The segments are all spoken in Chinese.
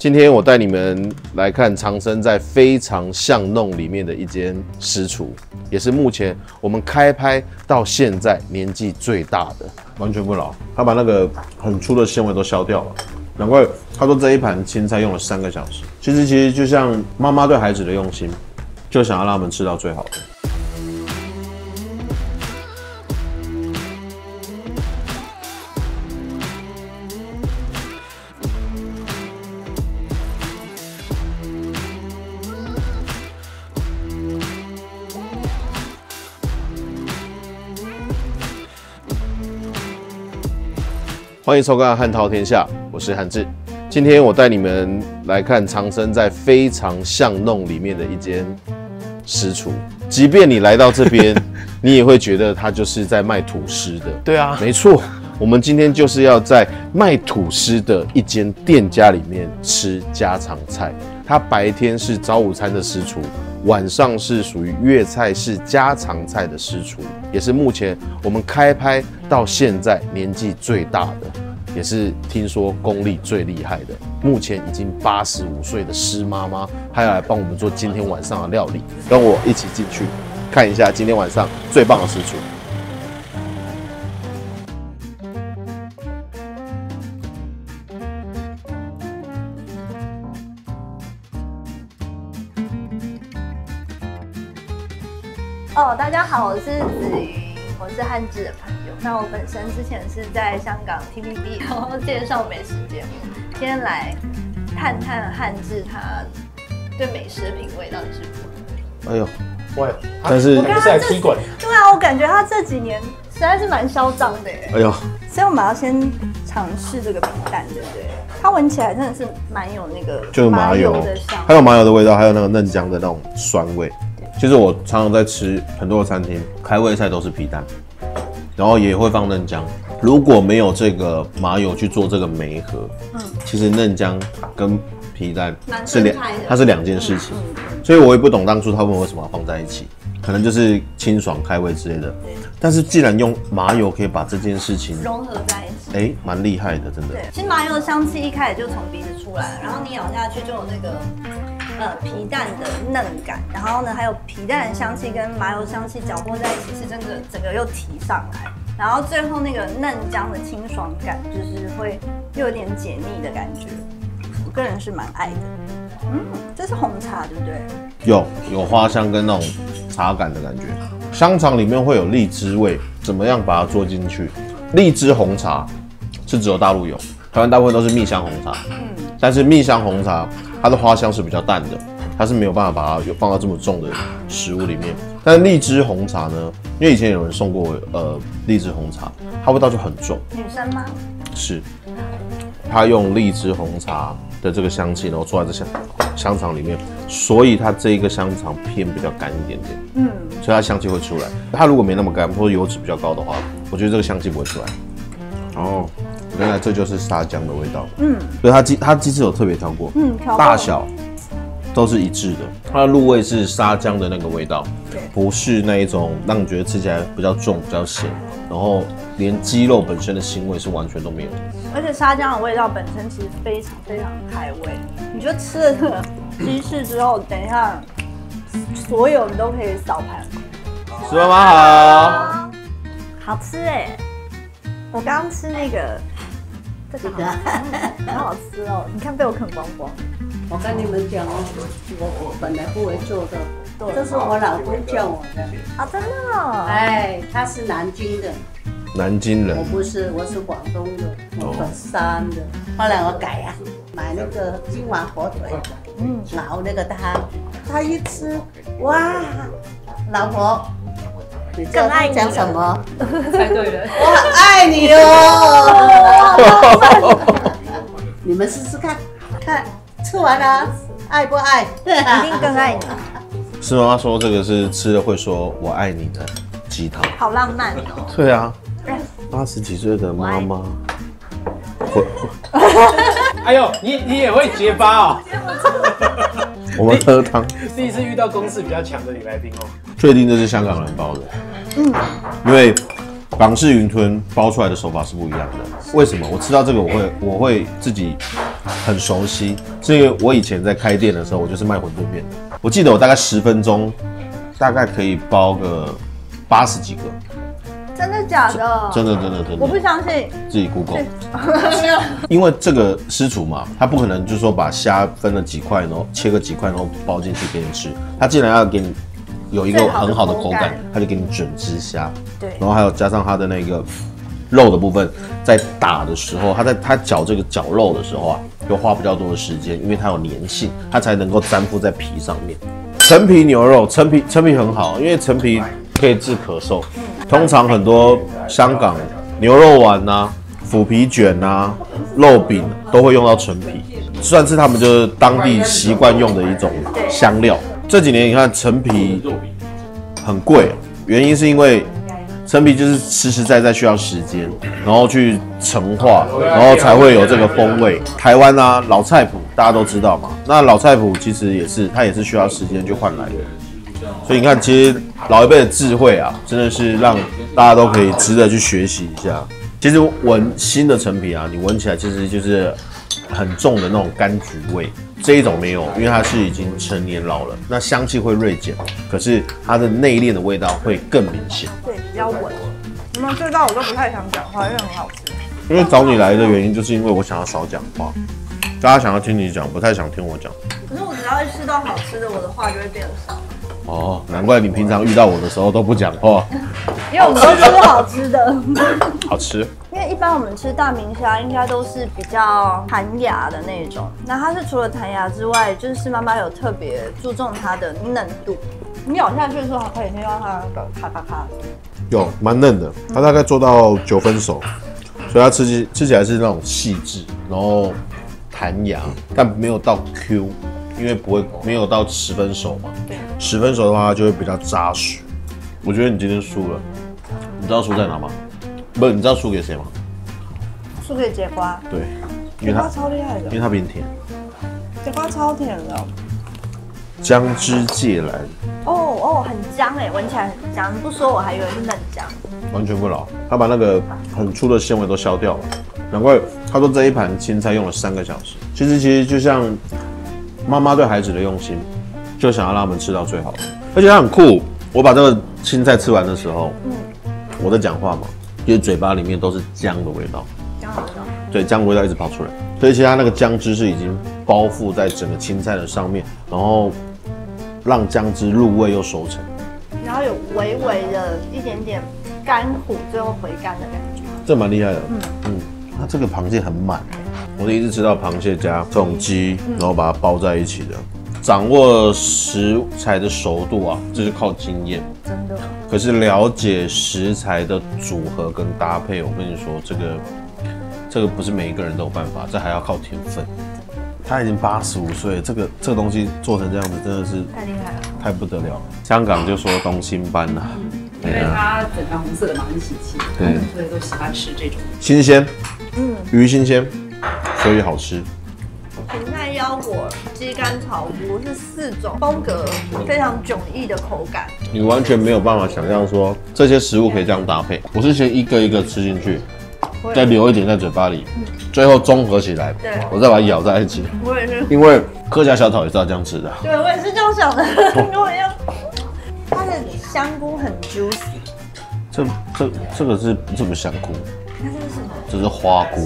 今天我带你们来看藏身在非常巷弄里面的一间私厨，也是目前我们开拍到现在年纪最大的，完全不老。他把那个很粗的纤维都削掉了，难怪他说这一盘青菜用了3个小时。其实就像妈妈对孩子的用心，就想要让他们吃到最好的。欢迎收看《汉韬天下》，我是汉志。今天我带你们来看藏身在非常巷弄里面的一间私厨。即便你来到这边，你也会觉得它就是在卖吐司的。 对啊， 没错，我们今天就是要在卖吐司的一间店家里面吃家常菜。它白天是早午餐的私厨，晚上是属于粤菜式家常菜的私厨，也是目前我们开拍到现在年纪最大的，也是听说功力最厉害的，目前已经85岁的施妈妈，她要来帮我们做今天晚上的料理，跟我一起进去看一下今天晚上最棒的私厨。 大家好，我是子瑜，我是汉志的朋友。那我本身之前是在香港 TVB， 然后介绍美食节目。今天来探探汉志他对美食的品味到底是如何。 哎呦， 喂， 但是我们是来踢馆。 对啊，我感觉他这几年实在是蛮嚣张的耶。 哎呦， 所以我们要先尝试这个皮蛋，对不对？它闻起来真的是蛮有那个就是麻油的香， 还有麻油的味道，还有那个嫩姜的那种酸味。其实我常常在吃很多的餐厅，开胃菜都是皮蛋，然后也会放嫩姜。如果没有这个麻油去做这个媒合，其实嫩姜跟皮蛋它是两件事情，所以我也不懂当初他们为什么要放在一起，可能就是清爽开胃之类的。但是既然用麻油可以把这件事情融合在一起， 蛮厉害的，真的。 对，其实麻油的香气一开始就从鼻子出来了，然后你咬下去就有那个皮蛋的嫩感，然后呢还有皮蛋的香气跟麻油香气搅和在一起，是整个又提上来，然后最后那个嫩姜的清爽感，就是会又有点解腻的感觉。我个人是蛮爱的。这是红茶对不对？有花香跟那种茶感的感觉。香肠里面会有荔枝味，怎么样把它做进去？荔枝红茶是只有大陆有，台湾大部分都是蜜香红茶。但是蜜香红茶它的花香是比较淡的，它是没有办法把它放到这么重的食物里面。但是荔枝红茶呢，因为以前有人送过荔枝红茶，它味道就很重。女生吗？是，它用荔枝红茶的这个香气，然后做在这香肠里面，所以它这一个香肠偏比较干一点点。所以它香气会出来。它如果没那么干，或者油脂比较高的话，我觉得这个香气不会出来。哦，原来这就是沙姜的味道。所以它鸡翅有特别挑过，大小都是一致的。它的入味是沙姜的那个味道，不是那一种让你觉得吃起来比较重、比较咸，然后连鸡肉本身的腥味是完全都没有的。而且沙姜的味道本身其实非常非常开胃。你就吃了这个鸡翅之后，等一下所有你都可以扫盘。 石妈妈好， 好吃哎！我刚刚吃那个，这个很好吃哦。你看被我啃光光。 我跟你们讲哦，我本来不会做的，这是我老公叫我的。 啊，真的哦。 哎，他是南京的。 南京人。 我不是，我是广东的，我本山的。后来我改啊，买那个金华火腿，熬那个汤，他一吃，哇，老婆。你更爱讲什么？ 猜对了， 我爱你哦！你们试试看，看吃完了爱不爱？ 一定更爱你。 是妈妈说这个是吃了会说我爱你的鸡汤， 好浪漫哦。 对啊，80几岁的妈妈， 哎呦，你也会结巴哦。 我们喝汤， 第一次遇到公司比较强的女来宾哦。 确定这是香港人包的，因为港式云吞包出来的手法是不一样的。为什么？我吃到这个我会自己很熟悉，是因为我以前在开店的时候，我就是卖馄饨面的。我记得我大概10分钟，大概可以包个80几个。 真的假的？ 真的， 我不相信。 自己 Google。因为这个师厨嘛，他不可能就是说把虾分了几块，然后切个几块，然后包进去给你吃。他既然要给你有一个很好的口感，他就给你整只虾。对。然后还有加上它的那个肉的部分，在打的时候，他搅这个绞肉的时候啊，就花比较多的时间，因为它有粘性，它才能够粘附在皮上面。陈皮牛肉，陈皮很好，因为陈皮可以治咳嗽。通常很多香港牛肉丸啊、腐皮卷啊、肉饼都会用到陈皮，算是他们就是当地习惯用的一种香料。这几年你看陈皮很贵，原因是因为陈皮就是实在需要时间，然后去陈化，然后才会有这个风味。台湾啊，老菜谱大家都知道嘛，那老菜谱其实它也是需要时间去换来的。所以你看，其实老一辈的智慧啊，真的是让大家都可以值得去学习一下。其实闻新的陈皮啊，你闻起来其实就是很重的那种柑橘味，这一种没有，因为它是已经成年老了，那香气会锐减，可是它的内敛的味道会更明显。 对，比较稳。你们知道我都不太想讲话，因为很好吃。 因为找你来的原因，就是因为我想要少讲话，大家想要听你讲，不太想听我讲。 可是我只要一吃到好吃的，我的话就会变少。 哦，难怪你平常遇到我的时候都不讲话。 因为我们都吃好吃的。 好吃。 因为一般我们吃大明虾应该都是比较弹牙的那种，那它是除了弹牙之外，就是妈妈有特别注重它的嫩度。你咬下去的时候，还可以听到它那个咔咔咔。 有蛮嫩的，它大概做到9分熟，所以它吃起来是那种细致，然后弹牙，但没有到 Q。因为没有到10分熟嘛，10分熟的话它就会比较扎实。我觉得你今天输了，你知道输在哪吗？不是，你知道输给谁吗？ 输给节瓜。 对， 节瓜超厉害的， 因为它比你甜。 节瓜超甜的， 姜汁芥蓝。 哦，很姜哎，闻起来很姜。你不说我还以为是嫩姜。 完全不老，它把那个很粗的纤维都削掉了，难怪他说这一盘青菜用了3个小时。其实就像妈妈对孩子的用心，就想要让他们吃到最好的，而且它很酷。我把这个青菜吃完的时候，我在讲话嘛，其实嘴巴里面都是姜的味道， 姜的味道， 对，姜的味道一直跑出来，所以其实它那个姜汁是已经包覆在整个青菜的上面，然后让姜汁入味又熟成， 然后有微微的一点点干苦，最后回甘的感觉， 这蛮厉害的。它这个螃蟹很满。我第一次吃到螃蟹加这种鸡，然后把它包在一起的，掌握食材的熟度啊，这是靠经验， 真的。 可是了解食材的组合跟搭配，我跟你说，这个不是每一个人都有办法，这还要靠天分。他已经85岁，这个东西做成这样子，真的是太厉害了， 太不得了了。香港就说东星斑呐， 因为它整盘红色的嘛很喜气， 对， 所以都喜欢吃这种新鲜，鱼新鲜，所以好吃。 芹菜腰果、鸡肝炒菇是4种风格非常迥异的口感， 你完全没有办法想象说这些食物可以这样搭配。我是先一个一个吃进去，再留一点在嘴巴里，最后综合起来，我再把它咬在一起。 我也是， 因为客家小炒也是要这样吃的。 对，我也是这样想的，跟我一样。它的香菇很 juicy。 这个是这不是香菇？ 那这是什么？ 这是花菇。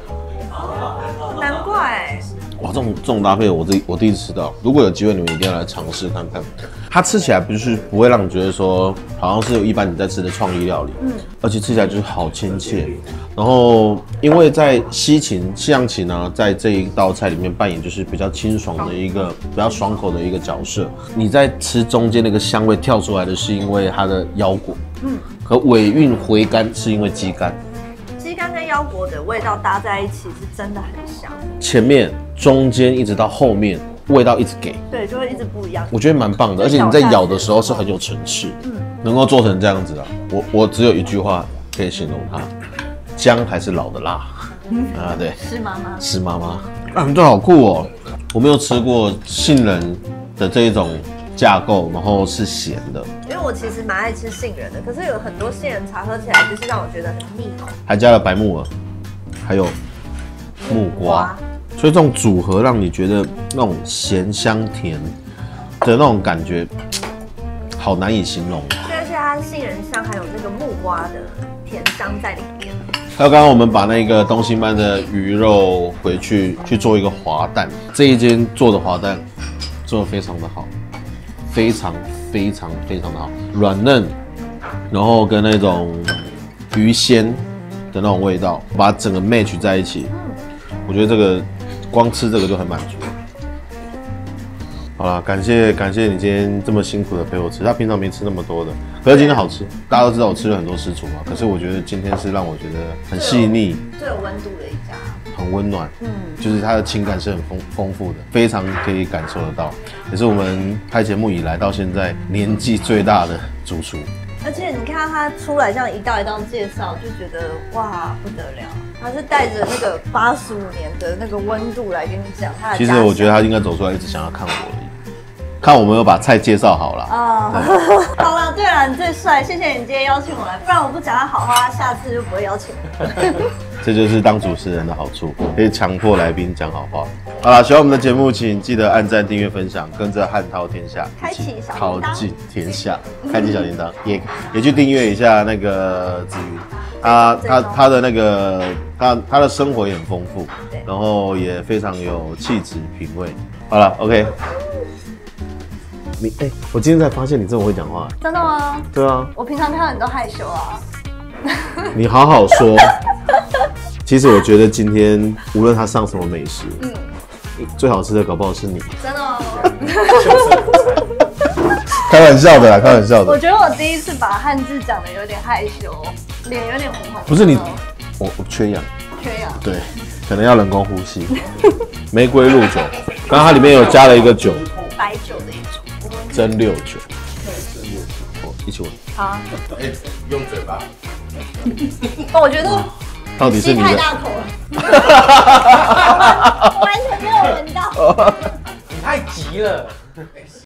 难怪。 哇，这种搭配我第一次吃到，如果有机会你们一定要来尝试看看。它吃起来不会让你觉得说好像是有一般你在吃的创意料理，而且吃起来就是好亲切。然后因为在西洋芹呢，在这一道菜里面扮演就是比较清爽的一个比较爽口的一个角色。你在吃中间那个香味跳出来的是因为它的腰果，和尾韵回甘是因为鸡肝。 鸡肝跟腰果的味道搭在一起是真的很香， 前面、中间一直到后面，味道一直给， 对，就会一直不一样。 我觉得蛮棒的，而且你在咬的时候是很有层次，能够做成这样子啊，我只有一句话可以形容它：姜还是老的辣啊，对， 是妈妈， 是妈妈，啊，这好酷哦！我没有吃过杏仁的这一种架构，然后是咸的， 因为我其实蛮爱吃杏仁的，可是有很多杏仁茶喝起来就是让我觉得很腻口。 还加了白木耳，还有木瓜，所以这种组合让你觉得那种咸香甜的那种感觉，好难以形容。 对，而且它杏仁香还有那个木瓜的甜香在里面。 还有刚刚我们把那个东星斑的鱼肉回去做一个滑蛋，这一间做的滑蛋做的非常的好，非常的好，软嫩，然后跟那种鱼鲜的那种味道，把整个 match 在一起，我觉得这个光吃这个就很满足。好啦，感谢你今天这么辛苦的陪我吃，他平常没吃那么多的，可是今天好吃。大家都知道我吃了很多私厨嘛，可是我觉得今天是让我觉得很细腻、 最有温度的一家， 很温暖，就是他的情感是很丰富的，非常可以感受得到，也是我们拍节目以来到现在年纪最大的主厨。 而且你看他出来这样一道一道介绍，就觉得哇不得了，他是带着那个85年的那个温度来跟你讲他的。 其实我觉得他应该走出来一直想要看我而已，看我们有把菜介绍好了。 好了，对了，你最帅，谢谢你今天邀请我来，不然我不讲他好话，他下次就不会邀请我。 这就是当主持人的好处，可以强迫来宾讲好话。好了，喜欢我们的节目，请记得按赞、订阅、分享，跟着汉涛天下， 开启小靠铃铛， 近天下，开启小铃铛，也去订阅一下那个子瑜，他的那个他的生活也很丰富，然后也非常有气质品味。好了 ，OK。我今天才发现你这么会讲话。 真的吗？ 对啊， 我平常看到你都害羞啊。 你好好说。其实我觉得今天无论他上什么美食，最好吃的搞不好是你。 真的吗？ 开玩笑的啦，开玩笑的。 我觉得我第一次把汉字讲的有点害羞，脸有点红红。 不是你，我缺氧。 缺氧。 对，可能要人工呼吸。玫瑰露酒，刚刚它里面有加了一个酒， 白酒的一种。 蒸馏酒。一起闻。 好。 用嘴巴。 我觉得。 到底是你的？ 太大口了，完全没有闻到。 你太急了。